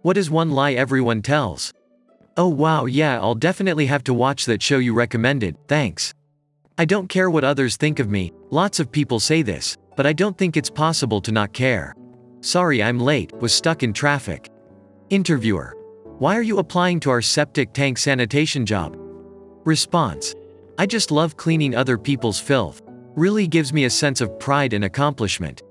What is one lie everyone tells? Oh wow, yeah, I'll definitely have to watch that show you recommended, thanks. I don't care what others think of me, lots of people say this, but I don't think it's possible to not care. Sorry I'm late, was stuck in traffic. Interviewer. Why are you applying to our septic tank sanitation job? Response. I just love cleaning other people's filth. Really gives me a sense of pride and accomplishment.